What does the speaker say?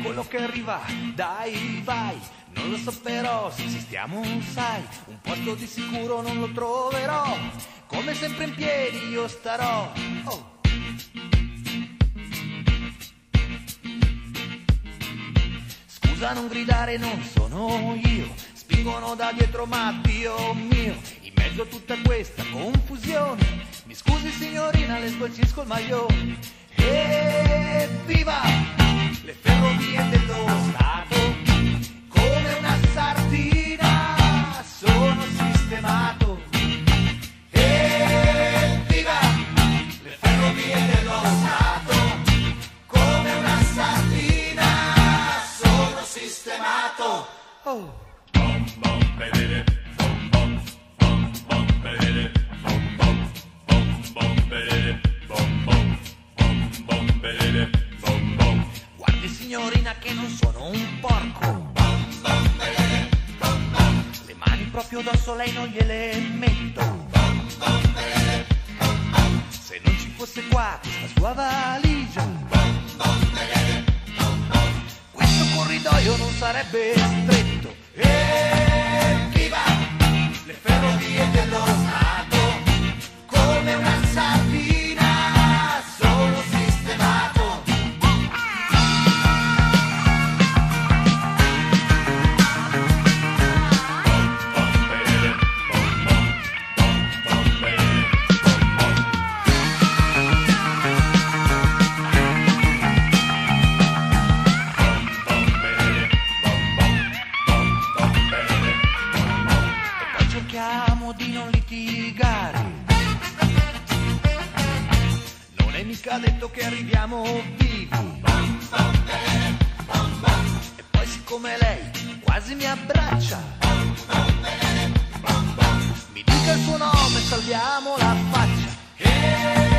quello che arriva, dai vai, non lo so però se esistiamo sai, un posto di sicuro non lo troverò, come sempre in piedi io starò. Oh. Scusa non gridare, non sono io, spingono da dietro ma Dio mio, in mezzo a tutta questa confusione, mi scusi signorina le scolcisco il maglione. Evviva le ferrovie dello Stato, come una sardina sono sistemato. Evviva le ferrovie dello Stato, come una sardina sono sistemato. Oh. Guardi signorina che non sono un porco, le mani proprio addosso lei non gliele metto. Se non ci fosse qua questa sua valigia, questo corridoio non sarebbe stretto. Evviva le ferrovie dello Stato, come una sardina sono sistemato. Cerchiamo di non litigare, non è mica detto che arriviamo vivi. E poi siccome lei quasi mi abbraccia, mi dica il suo nome, salviamo la faccia.